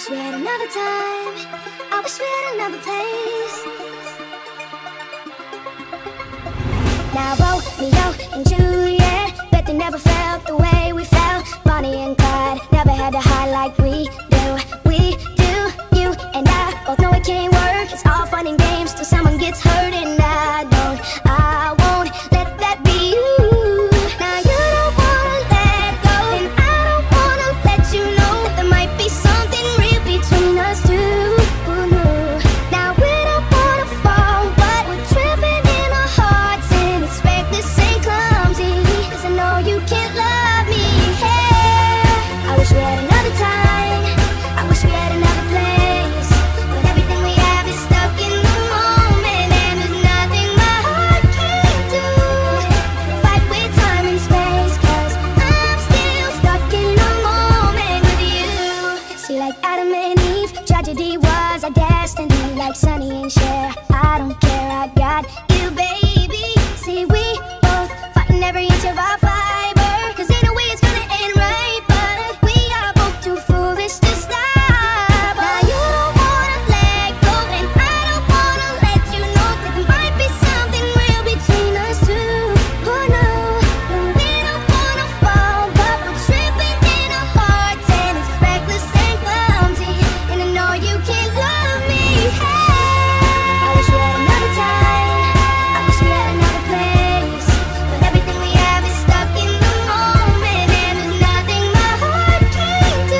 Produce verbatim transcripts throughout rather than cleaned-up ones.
wish we had another time. I wish we had another place. Now Romeo and Juliet, bet they never felt the way we felt. Bonnie and Clyde never had to hide like we do. We do, you and I both know it can't work. It's all fun and games till someone gets hurt, and I don't, I won't let that be you. Now you don't wanna let go, and I don't wanna let you know that there might be something real between us two. Ooh, no. Now we don't wanna fall, but we're tripping in our hearts, and it's reckless and clumsy, 'cause I know you can't love me. Hey, I wish we had another time. I wish we had another place, but everything we have is stuck in the moment, and there's nothing my heart can do. Fight with time and space, 'cause I'm still stuck in the moment with you. See, like Adam and Eve, tragedy was our destiny. Like Sonny and Cher, I don't care, I got you, baby. See, we both fighting every inch of our fiber, 'cause ain't no way it's gonna end right, but we are both too foolish to stop. Now you don't wanna let go, and I don't wanna let you know that there might be something real between us two. Oh no, no, we don't wanna fall, but we're tripping in our hearts, and it's reckless and clumsy, and I know you can't love me. Hey, I wish we had another time. I wish we had another place, but everything we have is stuck in the moment, and there's nothing my heart can do.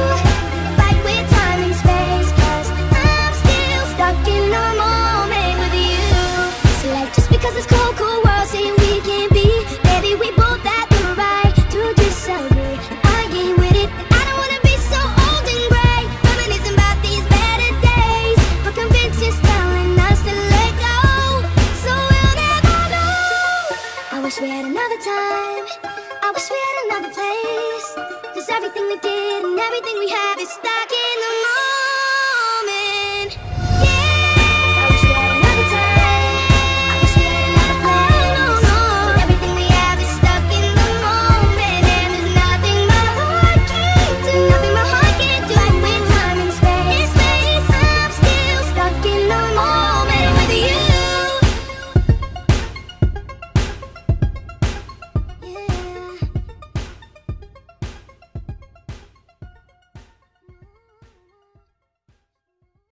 Fight with time and space, 'cause I'm still stuck in the moment with you. See, like just because it's cold, cool world saying we can't be, baby, we both have the right to disagree. I ain't with it, and I don't wanna be so old and gray, reminiscing about these better days, but convention's telling us to let go, so we'll never know. I wish we had another time. I wish we had another place, 'cause everything we did and everything we have is stuck in the moment.